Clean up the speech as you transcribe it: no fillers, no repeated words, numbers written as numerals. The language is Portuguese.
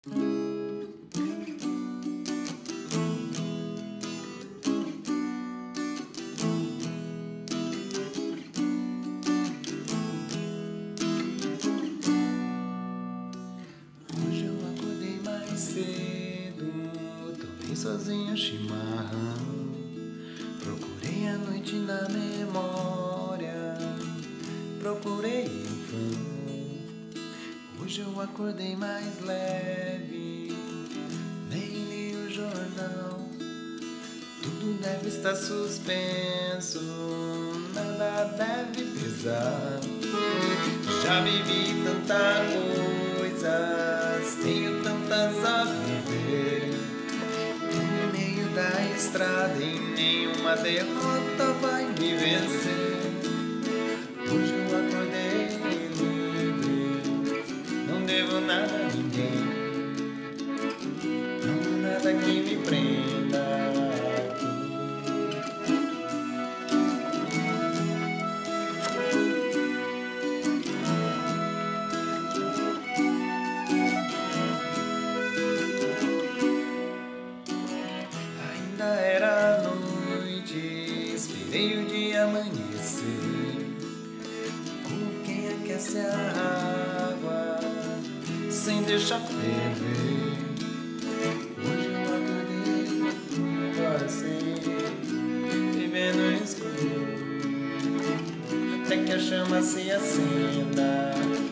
Tomei sozinho chimarrão, procurei a noite na memória, procurei em vão. Hoje eu acordei mais leve, nem li o jornal. Tudo deve estar suspenso, nada deve pesar. Já vivi tanta coisas, tenho tantas a viver. No meio da estrada e nenhuma derrota vai me vencer. Hoje eu acordei livre, não devo nada a ninguém. Não há nada que me prenda. Era noite, esperei o dia amanhecer. Como quem aquece a água sem deixar ferver. Hoje eu acordei assim, vivendo no escuro, até que a chama se acenda.